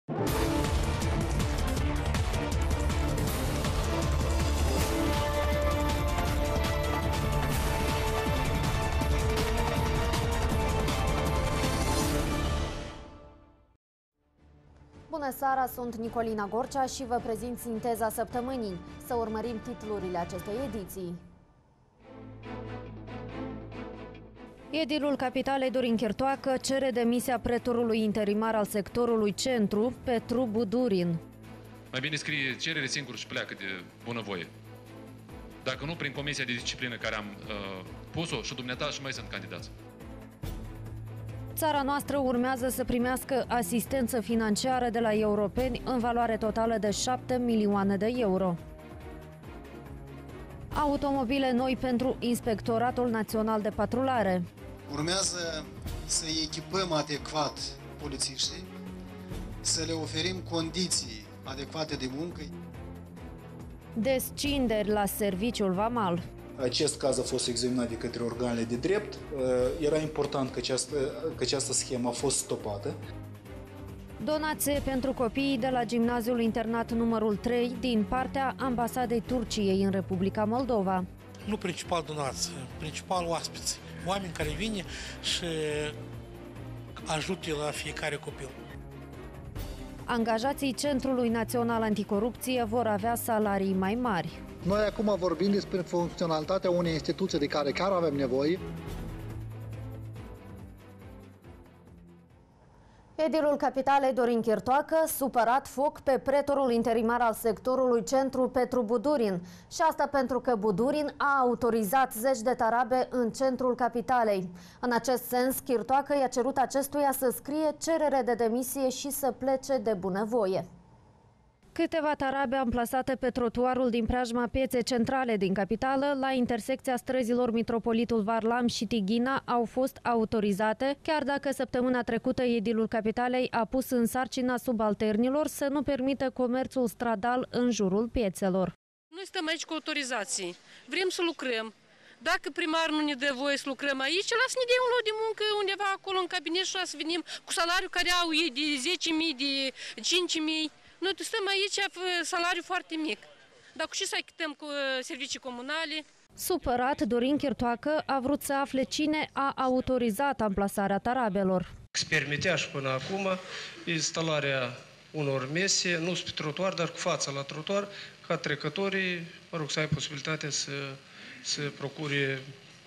Bună seara, sunt Nicolina Gorcea și vă prezint sinteza săptămânii. Să urmărim titlurile acestei ediții. Edilul Capitalei Dorin Chirtoacă cere demisia pretorului interimar al sectorului Centru, Petru Budurin. Mai bine scrie cerere singur și pleacă de bunăvoie. Dacă nu, prin comisia de disciplină care am pus-o, și dumneata și mai sunt candidați. Țara noastră urmează să primească asistență financiară de la europeni în valoare totală de 7 milioane de euro. Automobile noi pentru Inspectoratul Național de Patrulare. Urmează să echipăm adecvat polițiștii, să le oferim condiții adecvate de muncă. Descinderi la serviciul vamal. Acest caz a fost examinat de către organele de drept. Era important că această schemă a fost stopată. Donație pentru copiii de la Gimnaziul Internat numărul 3 din partea Ambasadei Turciei în Republica Moldova. Nu principal donație, principal oaspeți. Oameni care vin și ajută la fiecare copil. Angajații Centrului Național Anticorupție vor avea salarii mai mari. Noi acum vorbim despre funcționalitatea unei instituții de care chiar avem nevoie. Edilul Capitalei Dorin Chirtoacă, supărat foc pe pretorul interimar al sectorului Centru, Petru Budurin. Și asta pentru că Budurin a autorizat zeci de tarabe în centrul capitalei. În acest sens, Chirtoacă i-a cerut acestuia să scrie cerere de demisie și să plece de bunăvoie. Câteva tarabe amplasate pe trotuarul din preajma pieței centrale din capitală, la intersecția străzilor Mitropolitul Varlam și Tighina, au fost autorizate, chiar dacă săptămâna trecută edilul Capitalei a pus în sarcina subalternilor să nu permită comerțul stradal în jurul piețelor. Noi stăm aici cu autorizații. Vrem să lucrăm. Dacă primarul nu ne dă voie să lucrăm aici, lasă ne dea un loc de muncă undeva acolo în cabinet și să venim cu salariul care au ei de 10.000, de 5.000. Noi stăm aici salariu foarte mic. Dar cu ce să achităm cu servicii comunale? Supărat, Dorin Chirtoacă a vrut să afle cine a autorizat amplasarea tarabelor. Se permitea și până acum instalarea unor mese, nu pe trotuar, dar cu fața la trotuar, ca trecătorii, să ai posibilitatea să procure,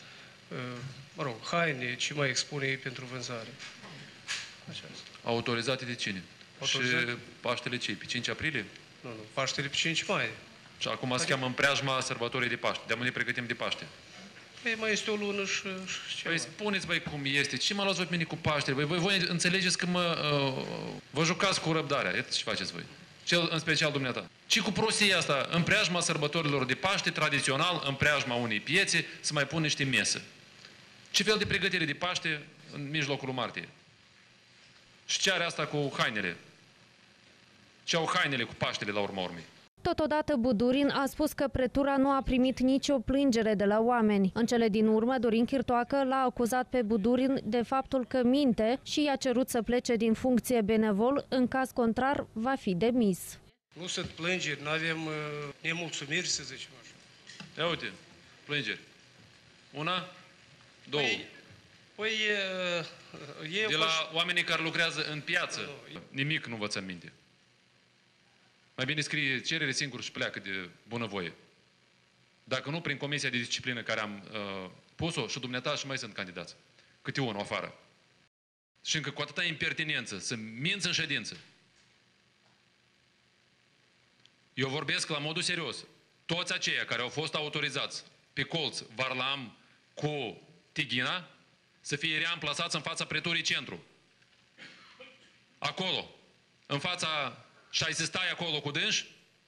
haine, ce mai expune ei pentru vânzare. Așa. Autorizate de cine? Autorizat? Și Paștele ce? Pe 5 aprilie? Nu, Paștele pe 5 mai. Și acum se cheamă în preajma sărbătorii de Paște. De-am ne pregătim de Paște. Păi mai este o lună și ceva. Păi spuneți, băi, cum este. Ce mă luați voi pe mine cu Paștele? Voi înțelegeți că vă jucați cu răbdarea. Iată ce faceți voi. În special dumneata. Ce cu prostia asta? În preajma sărbătorilor de Paște, tradițional, în preajma unei piețe, să mai pun niște mese. Ce fel de pregătire de Paște în mijlocul martie? Și ce are asta cu hainele? Ce au hainele cu Paștele la urma urmei? Totodată Budurin a spus că pretura nu a primit nicio plângere de la oameni. În cele din urmă, Dorin Chirtoacă l-a acuzat pe Budurin de faptul că minte și i-a cerut să plece din funcție benevol, în caz contrar va fi demis. Nu sunt plângeri, nu avem nemulțumiri, să zicem așa. Ia uite, plângeri. Una, două. De la oamenii care lucrează în piață, nimic nu vă țin minte. Mai bine scrie cerere singur și pleacă de bunăvoie. Dacă nu, prin comisia de disciplină care am pus-o, și dumneata și mai sunt candidați. Câte unul afară. Și încă cu atâta impertinență, să minți în ședință. Eu vorbesc la modul serios. Toți aceia care au fost autorizați pe colț Varlam cu Tighina să fie reamplasați în fața preturii Centru. Acolo, în fața, și ai să stai acolo cu dânși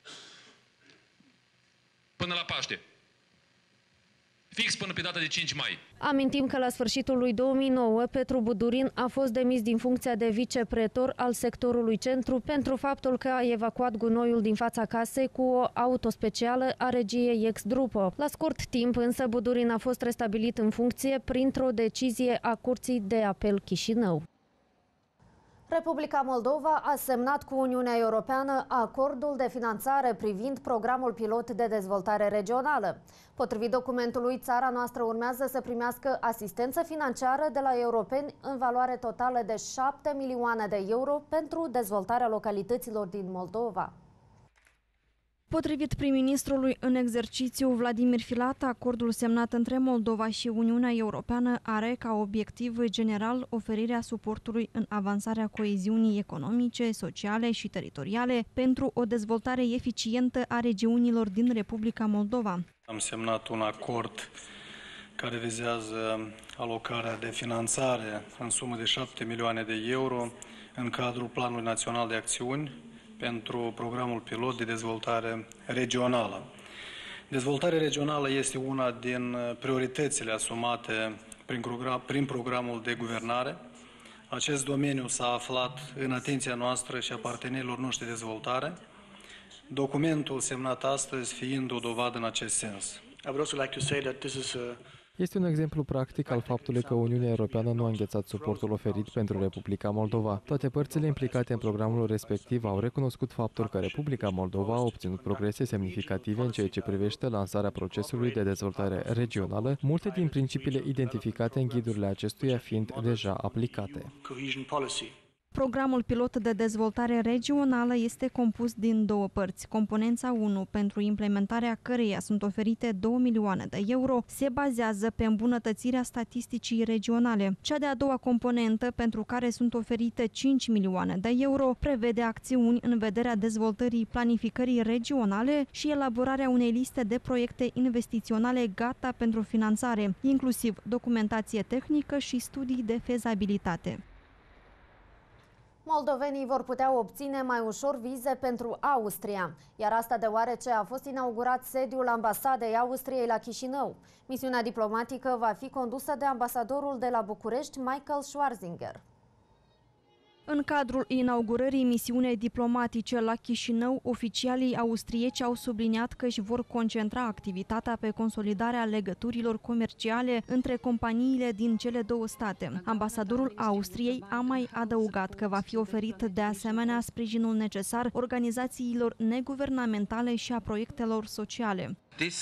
până la Paște. Fix până pe data de 5 mai. Amintim că la sfârșitul lui 2009, Petru Budurin a fost demis din funcția de vicepretor al sectorului Centru pentru faptul că a evacuat gunoiul din fața casei cu o auto specială a regiei ex-Drupo. La scurt timp, însă, Budurin a fost restabilit în funcție printr-o decizie a Curții de Apel Chișinău. Republica Moldova a semnat cu Uniunea Europeană acordul de finanțare privind programul pilot de dezvoltare regională. Potrivit documentului, țara noastră urmează să primească asistență financiară de la europeni în valoare totală de 7 milioane de euro pentru dezvoltarea localităților din Moldova. Potrivit prim-ministrului în exercițiu Vladimir Filat, acordul semnat între Moldova și Uniunea Europeană are ca obiectiv general oferirea suportului în avansarea coeziunii economice, sociale și teritoriale pentru o dezvoltare eficientă a regiunilor din Republica Moldova. Am semnat un acord care vizează alocarea de finanțare în sumă de 7 milioane de euro în cadrul Planului Național de Acțiuni pentru programul pilot de dezvoltare regională. Dezvoltarea regională este una din prioritățile asumate prin programul de guvernare. Acest domeniu s-a aflat în atenția noastră și a partenerilor noștri de dezvoltare, documentul semnat astăzi fiind o dovadă în acest sens. Este un exemplu practic al faptului că Uniunea Europeană nu a înghețat suportul oferit pentru Republica Moldova. Toate părțile implicate în programul respectiv au recunoscut faptul că Republica Moldova a obținut progrese semnificative în ceea ce privește lansarea procesului de dezvoltare regională, multe din principiile identificate în ghidurile acestuia fiind deja aplicate. Programul pilot de dezvoltare regională este compus din două părți. Componența 1, pentru implementarea căreia sunt oferite 2 milioane de euro, se bazează pe îmbunătățirea statisticii regionale. Cea de-a doua componentă, pentru care sunt oferite 5 milioane de euro, prevede acțiuni în vederea dezvoltării planificării regionale și elaborarea unei liste de proiecte investiționale gata pentru finanțare, inclusiv documentație tehnică și studii de fezabilitate. Moldovenii vor putea obține mai ușor vize pentru Austria, iar asta deoarece a fost inaugurat sediul ambasadei Austriei la Chișinău. Misiunea diplomatică va fi condusă de ambasadorul de la București, Michael Schwarzinger. În cadrul inaugurării misiunii diplomatice la Chișinău, oficialii austrieci au subliniat că își vor concentra activitatea pe consolidarea legăturilor comerciale între companiile din cele două state. Ambasadorul Austriei a mai adăugat că va fi oferit de asemenea sprijinul necesar organizațiilor neguvernamentale și a proiectelor sociale.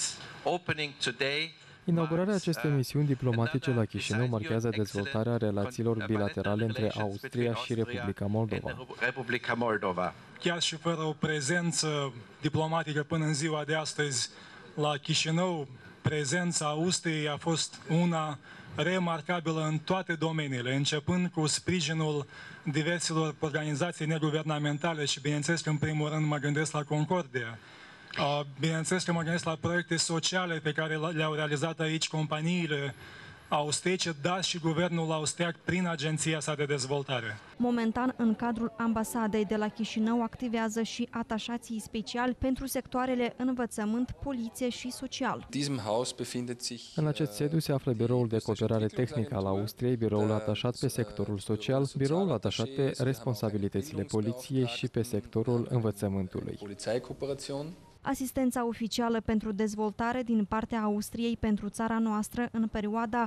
Inaugurarea acestei misiuni diplomatice la Chișinău marchează dezvoltarea relațiilor bilaterale între Austria și Republica Moldova. Chiar și fără o prezență diplomatică până în ziua de astăzi la Chișinău, prezența Austriei a fost una remarcabilă în toate domeniile, începând cu sprijinul diverselor organizații neguvernamentale și, bineînțeles că în primul rând mă gândesc la Concordia. Bineînțeles că mă gândesc la proiecte sociale pe care le-au realizat aici companiile austriece, dar și guvernul austriac prin agenția sa de dezvoltare. Momentan, în cadrul ambasadei de la Chișinău activează și atașații speciali pentru sectoarele învățământ, poliție și social. În acest sediu se află biroul de cooperare tehnică al Austriei, biroul atașat pe sectorul social, biroul atașat pe responsabilitățile poliției și pe sectorul învățământului. Asistența oficială pentru dezvoltare din partea Austriei pentru țara noastră în perioada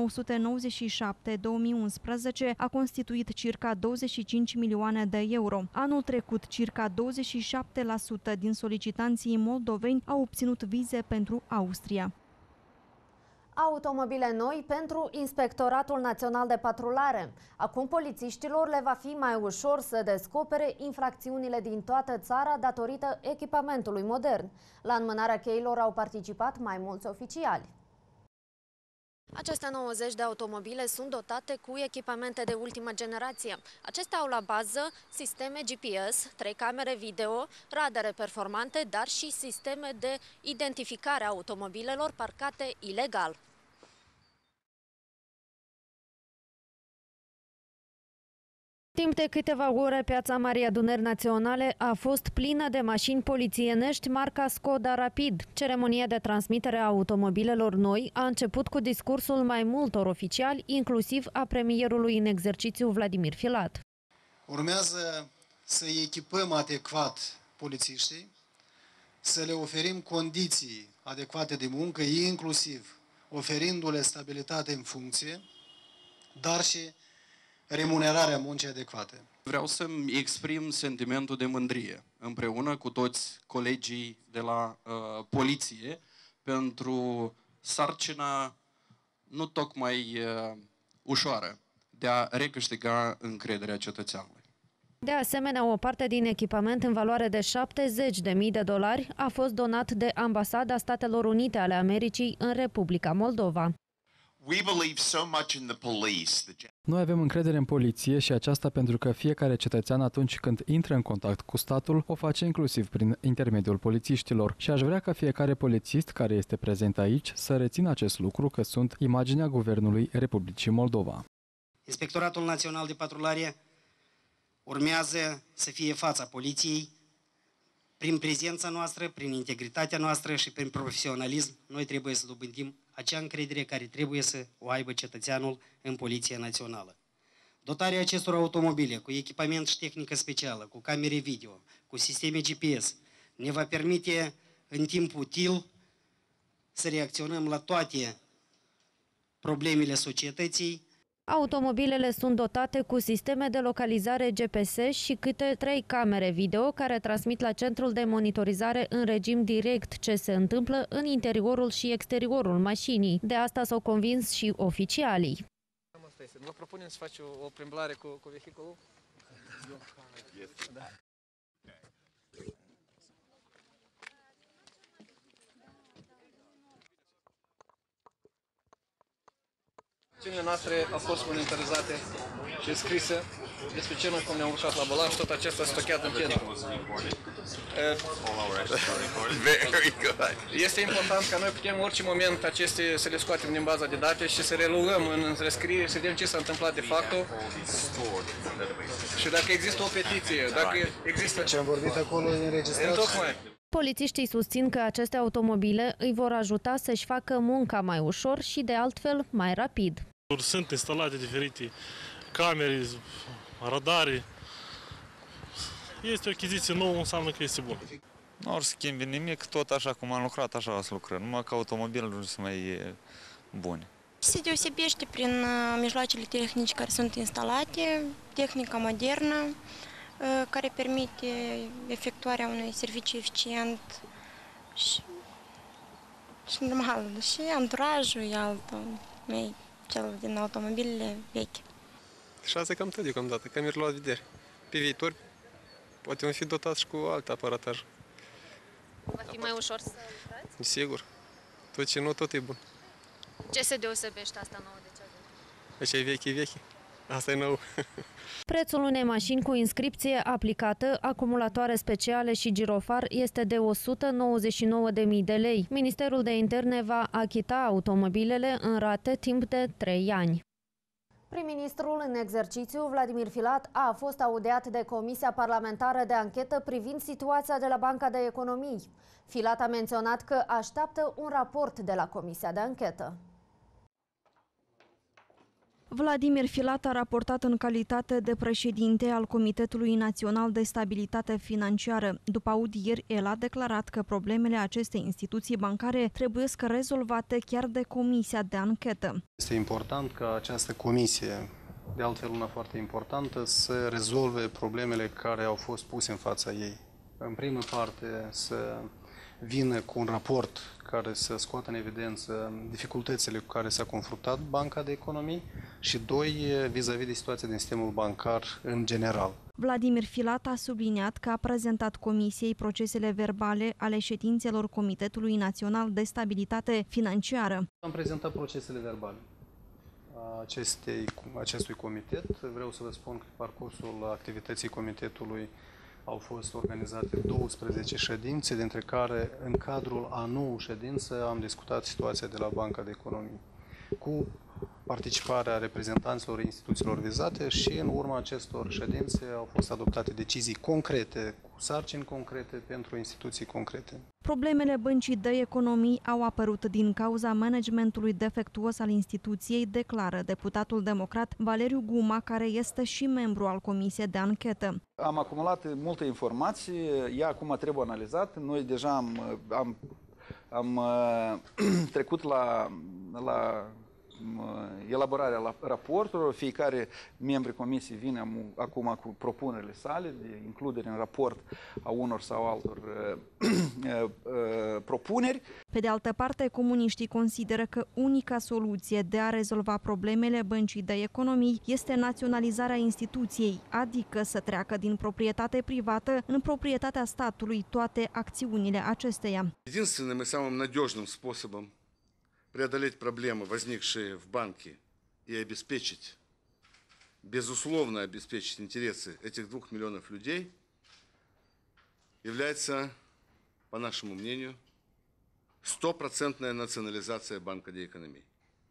1997-2011 a constituit circa 25 milioane de euro. Anul trecut, circa 27% din solicitanții moldoveni au obținut vize pentru Austria. Automobile noi pentru Inspectoratul Național de Patrulare. Acum polițiștilor le va fi mai ușor să descopere infracțiunile din toată țara datorită echipamentului modern. La înmânarea cheilor au participat mai mulți oficiali. Aceste 90 de automobile sunt dotate cu echipamente de ultimă generație. Acestea au la bază sisteme GPS, 3 camere video, radare performante, dar și sisteme de identificare a automobilelor parcate ilegal. Timp de câteva ore, piața Marii Adunări Naționale a fost plină de mașini polițienești marca Skoda Rapid. Ceremonia de transmitere a automobilelor noi a început cu discursul mai multor oficiali, inclusiv a premierului în exercițiu Vladimir Filat. Urmează să echipăm adecvat polițiștii, să le oferim condiții adecvate de muncă, inclusiv oferindu-le stabilitate în funcție, dar și remunerarea muncii adecvate. Vreau să-mi exprim sentimentul de mândrie împreună cu toți colegii de la poliție pentru sarcina nu tocmai ușoară de a recâștiga încrederea cetățeanului. De asemenea, o parte din echipament în valoare de $70.000 a fost donat de Ambasada Statelor Unite ale Americii în Republica Moldova. Noi avem încredere în poliție și aceasta pentru că fiecare cetățean atunci când intră în contact cu statul o face inclusiv prin intermediul polițiștilor și aș vrea ca fiecare polițist care este prezent aici să rețină acest lucru că sunt imaginea Guvernului Republicii Moldova. Inspectoratul Național de Patrulare urmează să fie fața poliției. Prin prezența noastră, prin integritatea noastră și prin profesionalism, noi trebuie să dobândim acea încredere care trebuie să o aibă cetățeanul în Poliția Națională. Dotarea acestor automobile cu echipament și tehnică specială, cu camere video, cu sisteme GPS, ne va permite în timp util să reacționăm la toate problemele societății. Automobilele sunt dotate cu sisteme de localizare GPS și câte 3 camere video care transmit la centrul de monitorizare în regim direct ce se întâmplă în interiorul și exteriorul mașinii. De asta s-au convins și oficialii. Vă propunem să faci o plimbare cu vehiculul? Da. Acțiunile noastre au fost monitorizate și scrise despre ce noi cum ne-am urcat la bolaj, tot acesta stocheat în centru. Este important ca noi putem în orice moment aceste să le scoatem din baza de date și să reluăm în rescriere, să vedem ce s-a întâmplat de fapt. Și dacă există o petiție, dacă există... Ce am vorbit acolo e înregistrat. Polițiștii susțin că aceste automobile îi vor ajuta să-și facă munca mai ușor și de altfel mai rapid. Sunt instalate diferite camere, radare. Este o achiziție nouă, înseamnă că este bună. Nu or schimbi nimic, tot așa cum am lucrat, așa o să lucrăm, numai că automobilele sunt mai bune. Se deosebește prin mijloacele tehnice care sunt instalate, tehnica modernă, care permite efectuarea unui serviciu eficient și normal, și anturajul e altul, mai cel din automobilele vechi. Și asta cam tot deocamdată, camerele la vedere. Pe viitor poate vom fi dotat și cu alte aparataj. Va fi mai ușor să lucrați? Sigur. Tot ce nu, tot e bun. Ce se deosebește asta nouă de cea veche? Așa e veche, e veche. Asta e nou. Prețul unei mașini cu inscripție aplicată, acumulatoare speciale și girofar este de 199.000 de lei. Ministerul de Interne va achita automobilele în rate timp de 3 ani. Prim-ministrul în exercițiu, Vladimir Filat, a fost audiat de Comisia Parlamentară de Anchetă privind situația de la Banca de Economii. Filat a menționat că așteaptă un raport de la Comisia de Anchetă. Vladimir Filat a raportat în calitate de președinte al Comitetului Național de Stabilitate Financiară. După audieri, el a declarat că problemele acestei instituții bancare trebuie să rezolvate chiar de Comisia de Anchetă. Este important ca această comisie, de altfel una foarte importantă, să rezolve problemele care au fost puse în fața ei. În primă parte, să vină cu un raport care să scoată în evidență dificultățile cu care s-a confruntat Banca de Economii și, doi, vis-a-vis de situația din sistemul bancar în general. Vladimir Filat a subliniat că a prezentat Comisiei procesele verbale ale ședințelor Comitetului Național de Stabilitate Financiară. Am prezentat procesele verbale acestui comitet. Vreau să vă spun că pe parcursul activității comitetului au fost organizate 12 ședințe, dintre care în cadrul a 9 ședințe am discutat situația de la Banca de Economii, cu participarea reprezentanților instituțiilor vizate și în urma acestor ședințe au fost adoptate decizii concrete, cu sarcini concrete pentru instituții concrete. Problemele Băncii de Economii au apărut din cauza managementului defectuos al instituției, declară deputatul democrat Valeriu Guma, care este și membru al Comisiei de Anchetă. Am acumulat multe informații, ea acum trebuie analizat. Noi deja am trecut la elaborarea raporturilor. Fiecare membru comisiei vine acum cu propunerile sale de includere în raport a unor sau altor propuneri. Pe de altă parte, comuniștii consideră că unica soluție de a rezolva problemele Băncii de Economii este naționalizarea instituției, adică să treacă din proprietate privată în proprietatea statului toate acțiunile acesteia. Единственным и самым надежным способом преодолеть проблемы, возникшие в банке, и обеспечить, безусловно обеспечить интересы этих 2 миллионов людей, является, по нашему мнению, 100% национализация Банка де Экономии.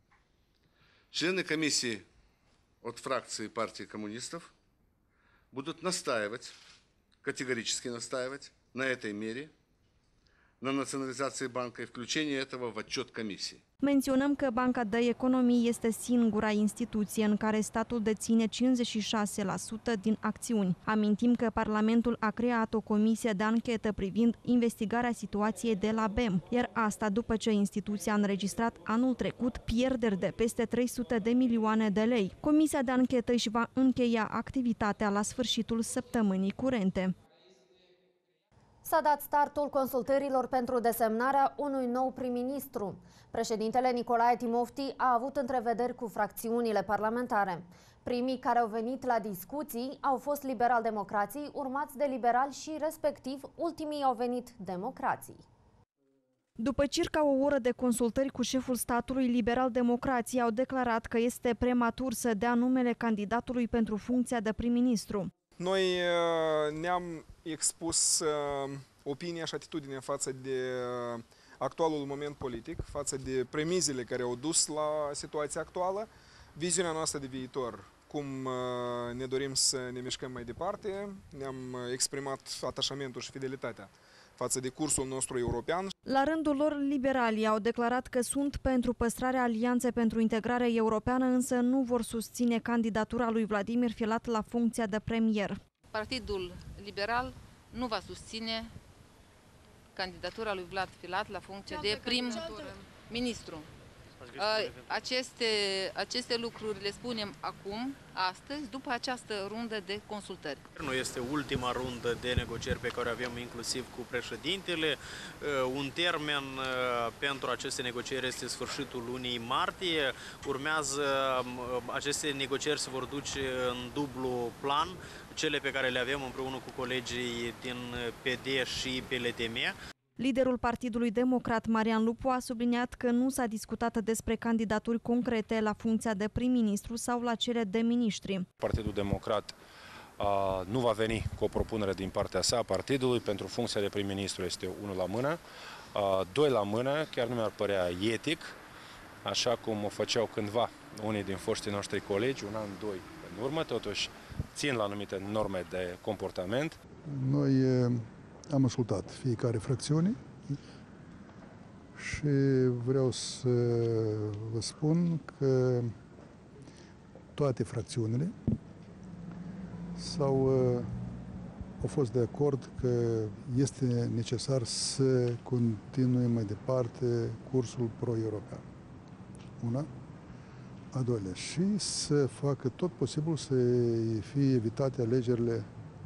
Члены комиссии от фракции партии коммунистов будут настаивать, категорически настаивать на этой мере, на национализации банка и включении этого в отчет комиссии. Menționăm că Banca de Economii este singura instituție în care statul deține 56% din acțiuni. Amintim că Parlamentul a creat o comisie de anchetă privind investigarea situației de la BEM, iar asta după ce instituția a înregistrat anul trecut pierderi de peste 300 de milioane de lei. Comisia de anchetă își va încheia activitatea la sfârșitul săptămânii curente. S-a dat startul consultărilor pentru desemnarea unui nou prim-ministru. Președintele Nicolae Timofti a avut întrevederi cu fracțiunile parlamentare. Primii care au venit la discuții au fost liberal-democrații, urmați de liberali și, respectiv, ultimii au venit democrații. După circa o oră de consultări cu șeful statului, liberal-democrații au declarat că este prematur să dea numele candidatului pentru funcția de prim-ministru. Noi ne-am expus opinia și atitudinea față de actualul moment politic, față de premizele care au dus la situația actuală, viziunea noastră de viitor, cum ne dorim să ne mișcăm mai departe, ne-am exprimat atașamentul și fidelitatea față de cursul nostru european. La rândul lor, liberalii au declarat că sunt pentru păstrarea Alianței pentru Integrare Europeană, însă nu vor susține candidatura lui Vladimir Filat la funcția de premier. Partidul Liberal nu va susține candidatura lui Vlad Filat la funcția de prim-ministru. Aceste lucruri le spunem acum, astăzi, după această rundă de consultări. Nu este ultima rundă de negocieri pe care o avem inclusiv cu președintele. Un termen pentru aceste negocieri este sfârșitul lunii martie. Urmează, aceste negocieri se vor duce în dublu plan, cele pe care le avem împreună cu colegii din PD și PLTM. Liderul Partidului Democrat, Marian Lupu, a subliniat că nu s-a discutat despre candidaturi concrete la funcția de prim-ministru sau la cele de miniștri. Partidul Democrat nu va veni cu o propunere din partea sa partidului. Pentru funcția de prim-ministru este unul la mână. Doi la mână, chiar nu mi-ar părea etic, așa cum o făceau cândva unii din foștii noștri colegi, un an, doi în urmă, totuși țin la anumite norme de comportament. Noi am ascultat fiecare fracțiune și vreau să vă spun că toate fracțiunile au fost de acord că este necesar să continue mai departe cursul pro-european. Una. A doilea, și să facă tot posibil să fie evitate alegerile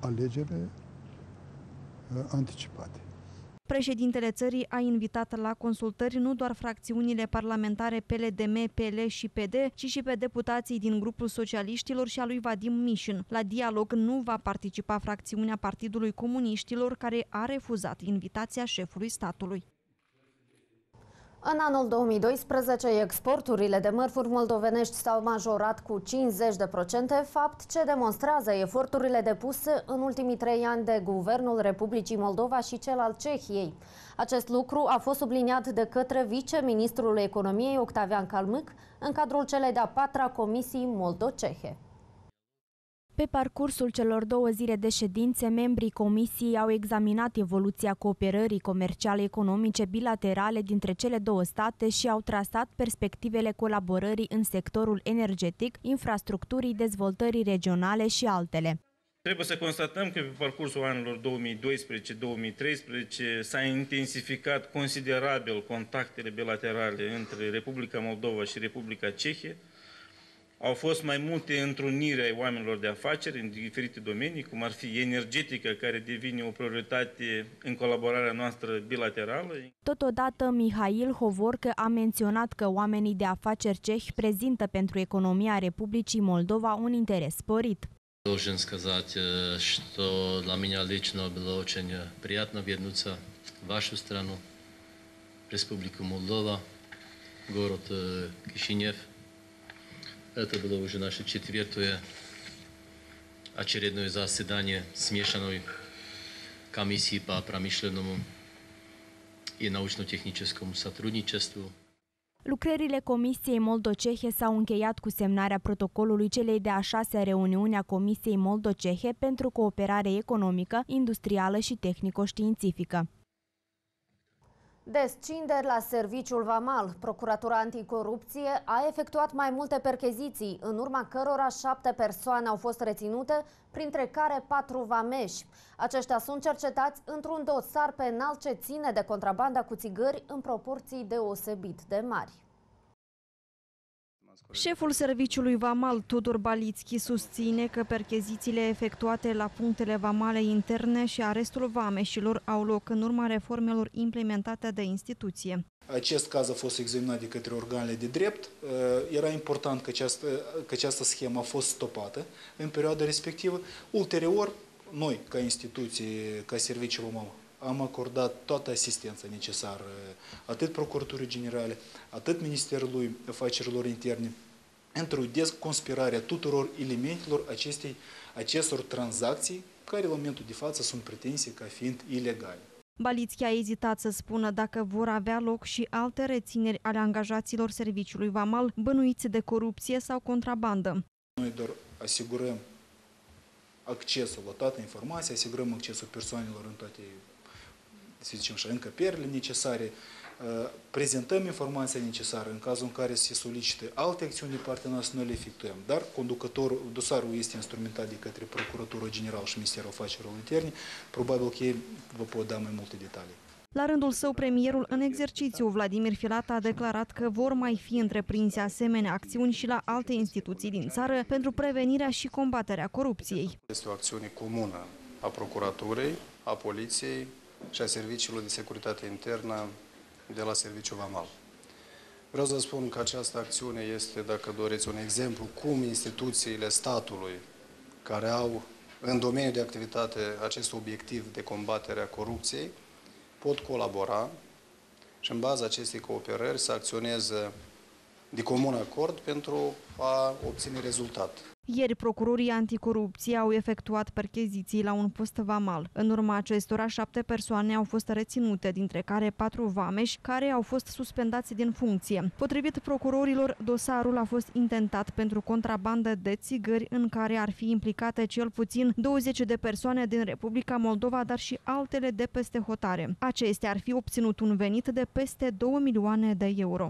anticipate. Președintele țării a invitat la consultări nu doar fracțiunile parlamentare PLDM, PL și PD, ci și pe deputații din grupul socialiștilor și a lui Vadim Mișin. La dialog nu va participa fracțiunea Partidului Comuniștilor, care a refuzat invitația șefului statului. În anul 2012, exporturile de mărfuri moldovenești s-au majorat cu 50%, fapt ce demonstrează eforturile depuse în ultimii 3 ani de Guvernul Republicii Moldova și cel al Cehiei. Acest lucru a fost subliniat de către viceministrul Economiei Octavian Calmâc în cadrul celei de-a 4-a Comisii Moldo-Cehe. Pe parcursul celor 2 zile de ședințe, membrii comisiei au examinat evoluția cooperării comerciale economice bilaterale dintre cele 2 state și au trasat perspectivele colaborării în sectorul energetic, infrastructurii, dezvoltării regionale și altele. Trebuie să constatăm că pe parcursul anilor 2012-2013 s-a intensificat considerabil contactele bilaterale între Republica Moldova și Republica Cehie. Au fost mai multe întruniri ai oamenilor de afaceri în diferite domenii, cum ar fi energetică, care devine o prioritate în colaborarea noastră bilaterală. Totodată, Mihail Hovorcă a menționat că oamenii de afaceri cehi prezintă pentru economia Republicii Moldova un interes sporit. Должен сказать, что для меня лично было очень приятно вернуться в вашу страну, Республику Молдова, город Кишинев. Это было уже наше 4-е очередное заседание смешанной комиссии по промышленному и научно-техническому сотрудничеству. Lucrările Comisiei Moldo-Cehe s-au încheiat cu semnarea protocolului celei de-a 6-a reuniuni a Comisiei Moldo-Cehe pentru cooperare economică, industrială și tehnico-științifică. Descinderi la serviciul vamal. Procuratura Anticorupție a efectuat mai multe percheziții, în urma cărora 7 persoane au fost reținute, printre care 4 vameși. Aceștia sunt cercetați într-un dosar penal ce ține de contrabanda cu țigări în proporții deosebit de mari. Șeful serviciului vamal, Tudor Balitski, susține că perchezițiile efectuate la punctele vamale interne și arestul vameșilor au loc în urma reformelor implementate de instituție. Acest caz a fost examinat de către organele de drept. Era important că această schemă a fost stopată în perioada respectivă. Ulterior, noi, ca instituție, ca serviciu vamal, am acordat toată asistența necesară atât Procuraturii Generale, atât Ministerului Afacerilor Interne, pentru desconspirarea tuturor elementelor acestor tranzacții, care la momentul de față sunt pretense ca fiind ilegale. Balitski a ezitat să spună dacă vor avea loc și alte rețineri ale angajaților serviciului vamal bănuiți de corupție sau contrabandă. Noi doar asigurăm accesul la toată informația, asigurăm accesul persoanelor în toate, să zicem așa, încăperile necesare, prezentăm informația necesară în cazul în care se solicită alte acțiuni de partea noastră, noi le efectuăm. Dar dosarul este instrumentat de către Procuratura Generală și Ministerul Afacerilor Interne, probabil că ei vă pot da mai multe detalii. La rândul său, premierul în exercițiu, Vladimir Filat, a declarat că vor mai fi întreprinse asemenea acțiuni și la alte instituții din țară pentru prevenirea și combaterea corupției. Este o acțiune comună a Procuraturii, a Poliției și a Serviciilor de Securitate Internă de la Serviciul Vamal. Vreau să spun că această acțiune este, dacă doriți, un exemplu cum instituțiile statului care au în domeniul de activitate acest obiectiv de combatere a corupției pot colabora și în baza acestei cooperări să acționeze de comun acord pentru a obține rezultat. Ieri, procurorii anticorupție au efectuat percheziții la un post vamal. În urma acestora, 7 persoane au fost reținute, dintre care 4 vameși, care au fost suspendați din funcție. Potrivit procurorilor, dosarul a fost intentat pentru contrabandă de țigări, în care ar fi implicate cel puțin 20 de persoane din Republica Moldova, dar și altele de peste hotare. Acestea ar fi obținut un venit de peste 2 milioane de euro.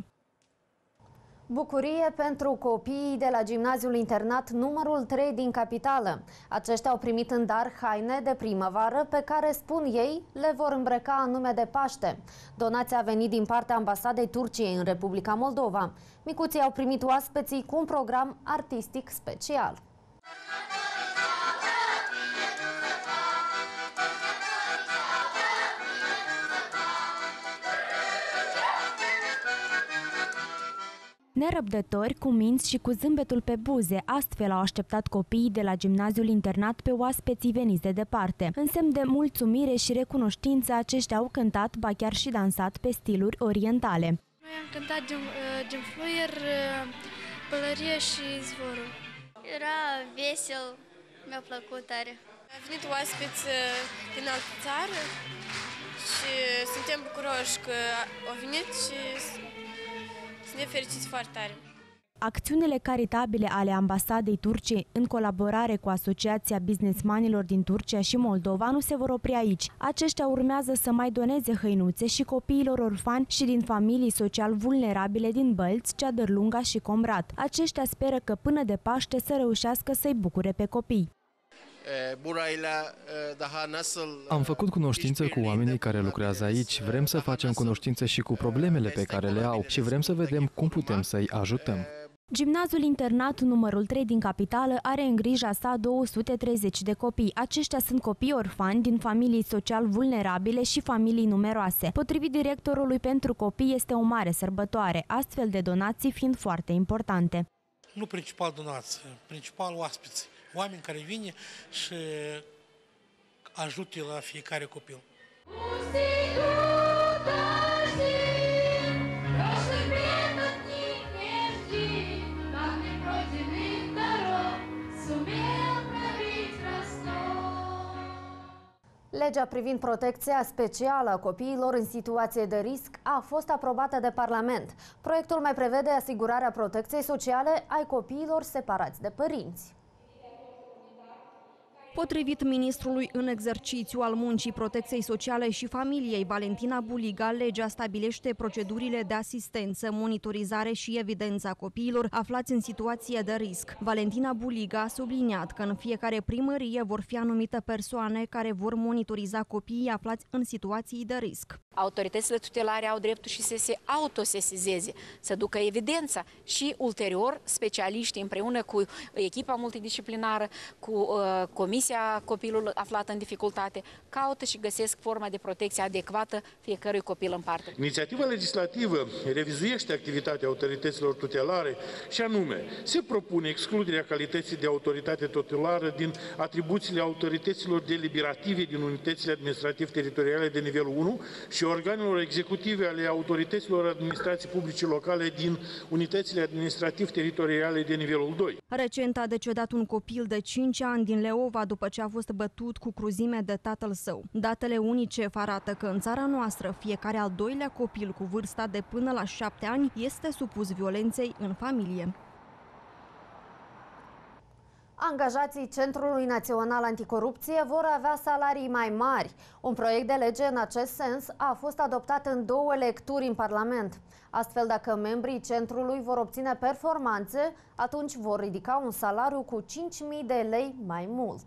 Bucurie pentru copiii de la gimnaziul internat numărul 3 din capitală. Aceștia au primit în dar haine de primăvară pe care, spun ei, le vor îmbrăca în nume de Paște. Donația a venit din partea ambasadei Turciei în Republica Moldova. Micuții au primit oaspeții cu un program artistic special. Nerăbdători, cu minți și cu zâmbetul pe buze, astfel au așteptat copiii de la gimnaziul internat pe oaspeții veniți de departe. În semn de mulțumire și recunoștință, aceștia au cântat, ba chiar și dansat pe stiluri orientale. Noi am cântat din fluier, pălărie și zvorul. Era vesel, mi-a plăcut tare. Au venit oaspeți din altă țară și suntem bucuroși că au venit și ne fericiți foarte tare. Acțiunile caritabile ale ambasadei Turciei, în colaborare cu Asociația Businessmanilor din Turcia și Moldova, nu se vor opri aici. Aceștia urmează să mai doneze hăinuțe și copiilor orfani și din familii social vulnerabile din Bălți, Ceadărlunga și Comrat. Aceștia speră că până de Paște să reușească să-i bucure pe copii. Am făcut cunoștință cu oamenii care lucrează aici, vrem să facem cunoștință și cu problemele pe care le au și vrem să vedem cum putem să-i ajutăm. Gimnaziul internat numărul 3 din capitală are în grija sa 230 de copii. Aceștia sunt copii orfani din familii social vulnerabile și familii numeroase. Potrivit directorului, pentru copii este o mare sărbătoare, astfel de donații fiind foarte importante. Nu principal donații, principal oaspeți, oameni care vin și ajută la fiecare copil. Legea privind protecția specială a copiilor în situație de risc a fost aprobată de Parlament. Proiectul mai prevede asigurarea protecției sociale ai copiilor separați de părinți. Potrivit ministrului în exercițiu al Muncii, Protecției Sociale și Familiei, Valentina Buliga, legea stabilește procedurile de asistență, monitorizare și evidența copiilor aflați în situație de risc. Valentina Buliga a subliniat că în fiecare primărie vor fi anumite persoane care vor monitoriza copiii aflați în situații de risc. Autoritățile tutelare au dreptul și să se autosesizeze, să ducă evidența și ulterior specialiștii împreună cu echipa multidisciplinară, cu comisia copilul aflat în dificultate, caută și găsesc forma de protecție adecvată fiecărui copil în parte. Inițiativa legislativă revizuiește activitatea autorităților tutelare și anume, se propune excluderea calității de autoritate tutelară din atribuțiile autorităților deliberative din unitățile administrativ-teritoriale de nivelul 1 și organelor executive ale autorităților administrației publice locale din unitățile administrativ-teritoriale de nivelul 2. Recent a decedat un copil de 5 ani din Leova după ce a fost bătut cu cruzime de tatăl său. Datele UNICEF arată că în țara noastră fiecare al doilea copil cu vârsta de până la 7 ani este supus violenței în familie. Angajații Centrului Național Anticorupție vor avea salarii mai mari. Un proiect de lege în acest sens a fost adoptat în 2 lecturi în Parlament. Astfel, dacă membrii centrului vor obține performanțe, atunci vor ridica un salariu cu 5.000 de lei mai mult.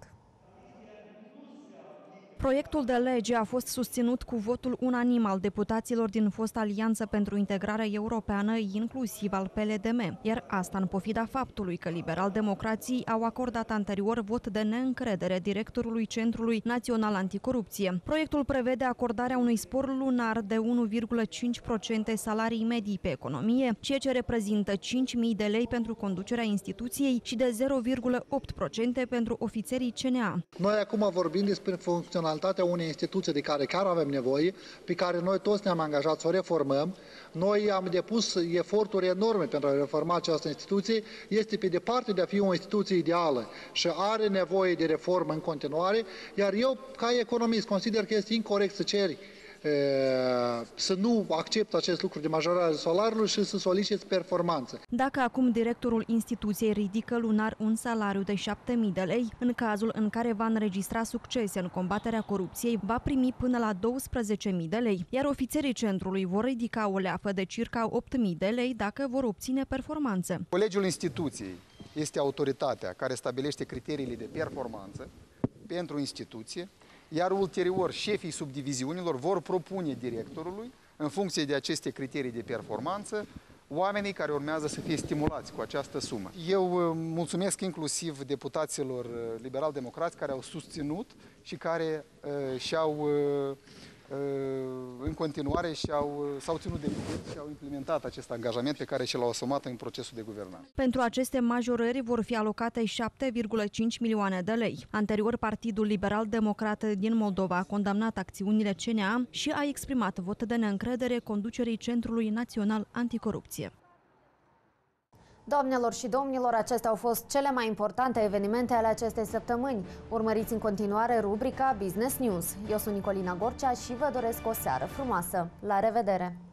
Proiectul de lege a fost susținut cu votul unanim al deputaților din fosta Alianță pentru Integrare Europeană, inclusiv al PLDM, iar asta în pofida faptului că liberal-democrații au acordat anterior vot de neîncredere directorului Centrului Național Anticorupție. Proiectul prevede acordarea unui spor lunar de 1,5% salarii medii pe economie, ceea ce reprezintă 5.000 de lei pentru conducerea instituției și de 0,8% pentru ofițerii CNA. Noi acum vorbim despre funcționalitatea unei instituții de care chiar avem nevoie, pe care noi toți ne-am angajat să o reformăm. Noi am depus eforturi enorme pentru a reforma această instituție. Este pe departe de a fi o instituție ideală și are nevoie de reformă în continuare, iar eu, ca economist, consider că este incorect să ceri să nu accept acest lucru de majorare salariului și să solicit performanță. Dacă acum directorul instituției ridică lunar un salariu de 7.000 de lei, în cazul în care va înregistra succese în combaterea corupției, va primi până la 12.000 de lei, iar ofițerii centrului vor ridica o leafă de circa 8.000 de lei dacă vor obține performanțe. Colegiul instituției este autoritatea care stabilește criteriile de performanță pentru instituție, iar ulterior șefii subdiviziunilor vor propune directorului, în funcție de aceste criterii de performanță, oamenii care urmează să fie stimulați cu această sumă. Eu mulțumesc inclusiv deputaților liberal-democrați care au susținut și care și-au în continuare s-au ținut de cuvânt și au implementat acest angajament pe care și l-au asumat în procesul de guvernare. Pentru aceste majorări vor fi alocate 7,5 milioane de lei. Anterior, Partidul Liberal-Democrat din Moldova a condamnat acțiunile CNA și a exprimat vot de neîncredere conducerii Centrului Național Anticorupție. Doamnelor și domnilor, acestea au fost cele mai importante evenimente ale acestei săptămâni. Urmăriți în continuare rubrica Business News. Eu sunt Nicolina Gorcea și vă doresc o seară frumoasă. La revedere!